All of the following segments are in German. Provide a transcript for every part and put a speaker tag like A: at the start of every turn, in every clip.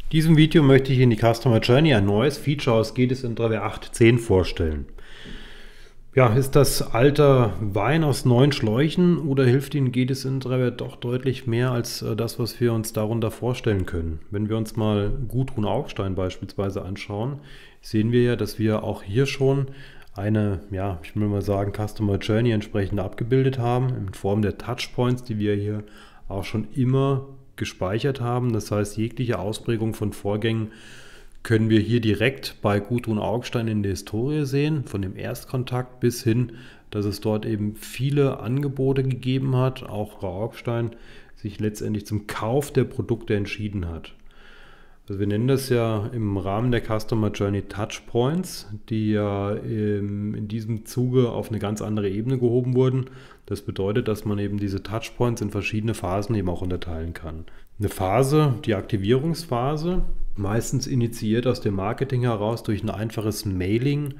A: In diesem Video möchte ich Ihnen die Customer Journey, ein neues Feature aus GEDIS Intraver 8.10 vorstellen. Ja, ist das alter Wein aus neuen Schläuchen oder hilft Ihnen GEDIS Intraver doch deutlich mehr als das, was wir uns darunter vorstellen können? Wenn wir uns mal Gudrun Augstein beispielsweise anschauen, sehen wir ja, dass wir auch hier schon eine, ja, ich will mal sagen, Customer Journey entsprechend abgebildet haben in Form der Touchpoints, die wir hier auch schon immer gespeichert haben. Das heißt, jegliche Ausprägung von Vorgängen können wir hier direkt bei Gudrun Augstein in der Historie sehen, von dem Erstkontakt bis hin, dass es dort eben viele Angebote gegeben hat, auch Frau Augstein sich letztendlich zum Kauf der Produkte entschieden hat. Also wir nennen das ja im Rahmen der Customer Journey Touchpoints, die ja in diesem Zuge auf eine ganz andere Ebene gehoben wurden. Das bedeutet, dass man eben diese Touchpoints in verschiedene Phasen eben auch unterteilen kann. Eine Phase, die Aktivierungsphase, meistens initiiert aus dem Marketing heraus durch ein einfaches Mailing,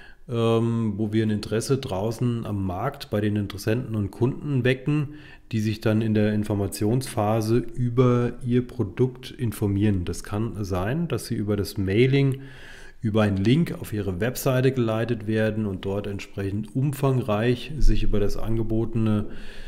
A: wo wir ein Interesse draußen am Markt bei den Interessenten und Kunden wecken, die sich dann in der Informationsphase über ihr Produkt informieren. Das kann sein, dass sie über das Mailing, über einen Link auf ihre Webseite geleitet werden und dort entsprechend umfangreich sich über das angebotene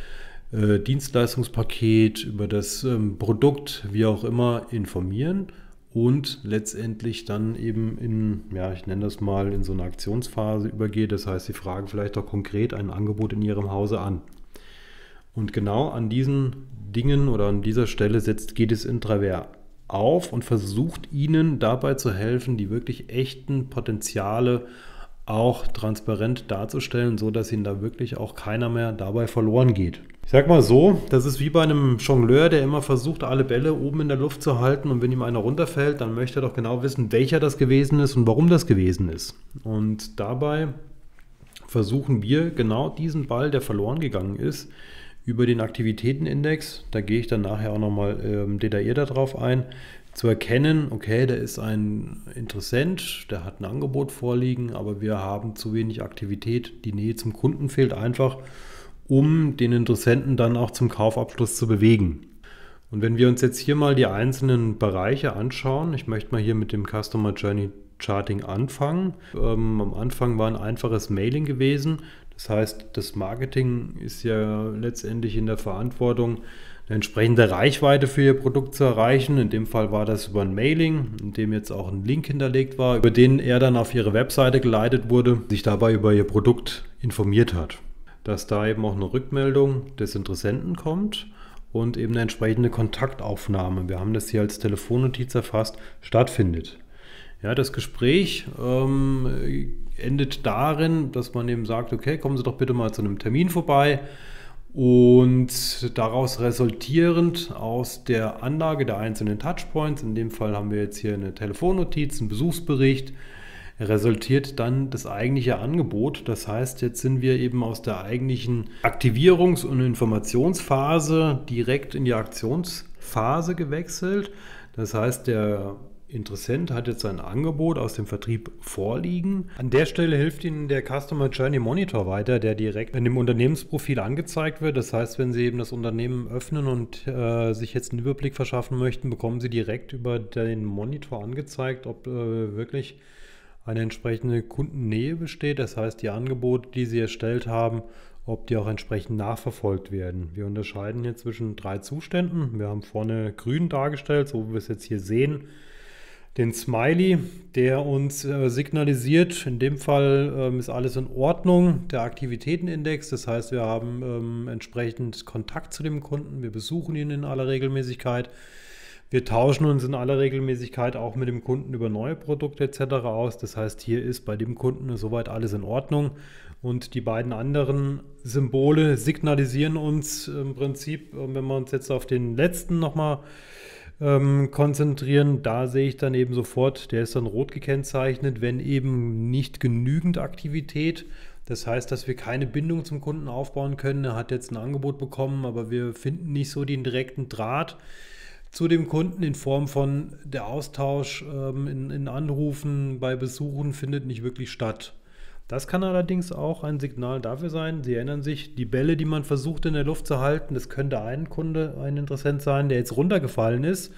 A: Dienstleistungspaket, über das Produkt, wie auch immer, informieren und letztendlich dann eben in, ja, ich nenne das mal, in so eine Aktionsphase übergeht. Das heißt, sie fragen vielleicht auch konkret ein Angebot in ihrem Hause an. Und genau an diesen Dingen oder an dieser Stelle setzt GEDIS Intraver auf und versucht Ihnen dabei zu helfen, die wirklich echten Potenziale auch transparent darzustellen, so dass Ihnen da wirklich auch keiner mehr dabei verloren geht. Ich sag mal so, das ist wie bei einem Jongleur, der immer versucht, alle Bälle oben in der Luft zu halten, und wenn ihm einer runterfällt, dann möchte er doch genau wissen, welcher das gewesen ist und warum das gewesen ist. Und dabei versuchen wir genau diesen Ball, der verloren gegangen ist, über den Aktivitätenindex, da gehe ich dann nachher auch nochmal detaillierter darauf ein, zu erkennen, okay, da ist ein Interessent, der hat ein Angebot vorliegen, aber wir haben zu wenig Aktivität, die Nähe zum Kunden fehlt einfach, um den Interessenten dann auch zum Kaufabschluss zu bewegen. Und wenn wir uns jetzt hier mal die einzelnen Bereiche anschauen, ich möchte mal hier mit dem Customer Journey Charting anfangen. Am Anfang war ein einfaches Mailing gewesen. Das heißt, das Marketing ist ja letztendlich in der Verantwortung, eine entsprechende Reichweite für Ihr Produkt zu erreichen. In dem Fall war das über ein Mailing, in dem jetzt auch ein Link hinterlegt war, über den er dann auf Ihre Webseite geleitet wurde, sich dabei über Ihr Produkt informiert hat. Dass da eben auch eine Rückmeldung des Interessenten kommt und eben eine entsprechende Kontaktaufnahme, wir haben das hier als Telefonnotiz erfasst, stattfindet. Ja, das Gespräch endet darin, dass man eben sagt, okay, kommen Sie doch bitte mal zu einem Termin vorbei, und daraus resultierend aus der Anlage der einzelnen Touchpoints, in dem Fall haben wir jetzt hier eine Telefonnotiz, einen Besuchsbericht, resultiert dann das eigentliche Angebot. Das heißt, jetzt sind wir eben aus der eigentlichen Aktivierungs- und Informationsphase direkt in die Aktionsphase gewechselt. Das heißt, der Interessent hat jetzt ein Angebot aus dem Vertrieb vorliegen. An der Stelle hilft Ihnen der Customer Journey Monitor weiter, der direkt in dem Unternehmensprofil angezeigt wird. Das heißt, wenn Sie eben das Unternehmen öffnen und sich jetzt einen Überblick verschaffen möchten, bekommen Sie direkt über den Monitor angezeigt, ob wirklich eine entsprechende Kundennähe besteht. Das heißt, die Angebote, die Sie erstellt haben, ob die auch entsprechend nachverfolgt werden. Wir unterscheiden hier zwischen 3 Zuständen. Wir haben vorne grün dargestellt, so wie wir es jetzt hier sehen, den Smiley, der uns signalisiert, in dem Fall ist alles in Ordnung, der Aktivitätenindex, das heißt, wir haben entsprechend Kontakt zu dem Kunden, wir besuchen ihn in aller Regelmäßigkeit, wir tauschen uns in aller Regelmäßigkeit auch mit dem Kunden über neue Produkte etc. aus, das heißt, hier ist bei dem Kunden soweit alles in Ordnung, und die beiden anderen Symbole signalisieren uns im Prinzip, wenn wir uns jetzt auf den letzten nochmal konzentrieren, da sehe ich dann eben sofort, der ist dann rot gekennzeichnet, wenn eben nicht genügend Aktivität, das heißt, dass wir keine Bindung zum Kunden aufbauen können. Er hat jetzt ein Angebot bekommen, aber wir finden nicht so den direkten Draht zu dem Kunden in Form von der Austausch in Anrufen, bei Besuchen findet nicht wirklich statt. Das kann allerdings auch ein Signal dafür sein, Sie erinnern sich, die Bälle, die man versucht in der Luft zu halten, das könnte ein Kunde, ein Interessent sein, der jetzt runtergefallen ist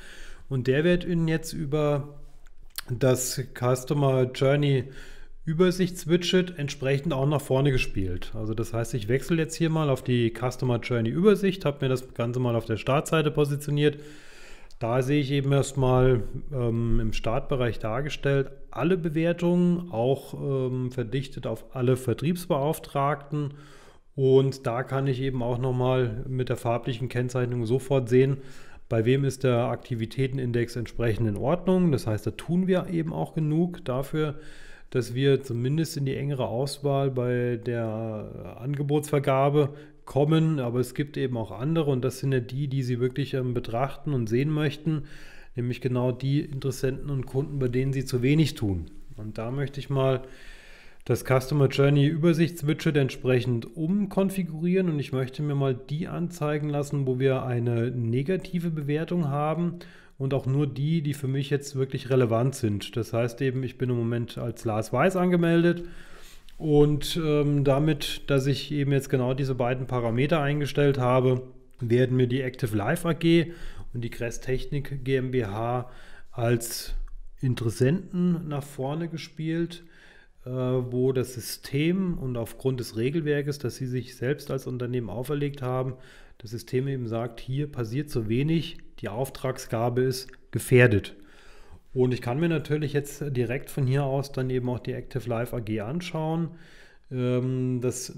A: und der wird Ihnen jetzt über das Customer Journey Übersichtswidget entsprechend auch nach vorne gespielt. Also das heißt, ich wechsle jetzt hier mal auf die Customer Journey Übersicht, habe mir das Ganze mal auf der Startseite positioniert. Da sehe ich eben erstmal im Startbereich dargestellt alle Bewertungen, auch verdichtet auf alle Vertriebsbeauftragten. Und da kann ich eben auch nochmal mit der farblichen Kennzeichnung sofort sehen, bei wem ist der Aktivitätenindex entsprechend in Ordnung. Das heißt, da tun wir eben auch genug dafür, dass wir zumindest in die engere Auswahl bei der Angebotsvergabe kommen. Aber es gibt eben auch andere und das sind ja die, die Sie wirklich betrachten und sehen möchten, nämlich genau die Interessenten und Kunden, bei denen Sie zu wenig tun. Und da möchte ich mal das Customer Journey Übersichtswidget entsprechend umkonfigurieren und ich möchte mir mal die anzeigen lassen, wo wir eine negative Bewertung haben und auch nur die, die für mich jetzt wirklich relevant sind. Das heißt eben, ich bin im Moment als Lars Weiß angemeldet und damit, dass ich eben jetzt genau diese beiden Parameter eingestellt habe, werden mir die Active Life AG und die Kress Technik GmbH als Interessenten nach vorne gespielt, wo das System und aufgrund des Regelwerkes, das Sie sich selbst als Unternehmen auferlegt haben, das System eben sagt, hier passiert zu wenig, die Auftragsgabe ist gefährdet. Und ich kann mir natürlich jetzt direkt von hier aus dann eben auch die Active Life AG anschauen. Das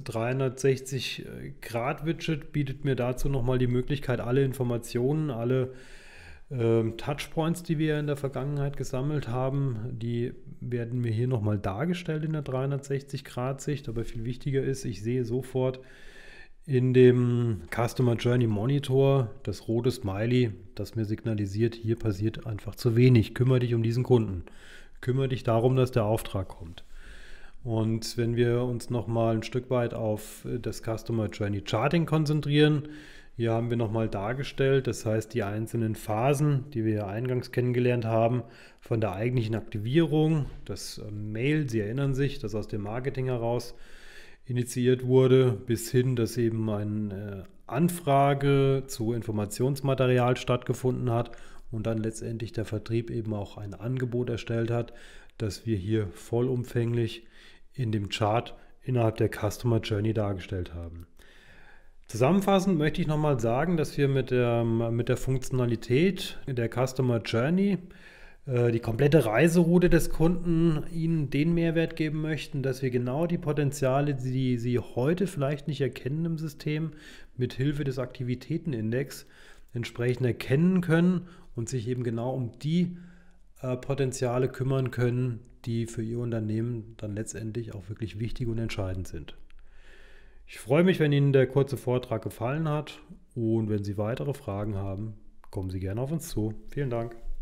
A: 360-Grad-Widget bietet mir dazu nochmal die Möglichkeit, alle Informationen, alle Touchpoints, die wir in der Vergangenheit gesammelt haben, die werden mir hier nochmal dargestellt in der 360-Grad-Sicht. Aber viel wichtiger ist, ich sehe sofort in dem Customer Journey Monitor das rote Smiley, das mir signalisiert, hier passiert einfach zu wenig. Kümmere dich um diesen Kunden. Kümmere dich darum, dass der Auftrag kommt. Und wenn wir uns nochmal ein Stück weit auf das Customer Journey Charting konzentrieren, hier haben wir nochmal dargestellt, das heißt die einzelnen Phasen, die wir ja eingangs kennengelernt haben, von der eigentlichen Aktivierung, das Mail, Sie erinnern sich, das aus dem Marketing heraus initiiert wurde, bis hin, dass eben eine Anfrage zu Informationsmaterial stattgefunden hat und dann letztendlich der Vertrieb eben auch ein Angebot erstellt hat, das wir hier vollumfänglich in dem Chart innerhalb der Customer Journey dargestellt haben. Zusammenfassend möchte ich nochmal sagen, dass wir mit der Funktionalität der Customer Journey die komplette Reiseroute des Kunden Ihnen den Mehrwert geben möchten, dass wir genau die Potenziale, die Sie heute vielleicht nicht erkennen im System, mit Hilfe des Aktivitätenindex entsprechend erkennen können und sich eben genau um die Potenziale kümmern können, die für Ihr Unternehmen dann letztendlich auch wirklich wichtig und entscheidend sind. Ich freue mich, wenn Ihnen der kurze Vortrag gefallen hat und wenn Sie weitere Fragen haben, kommen Sie gerne auf uns zu. Vielen Dank.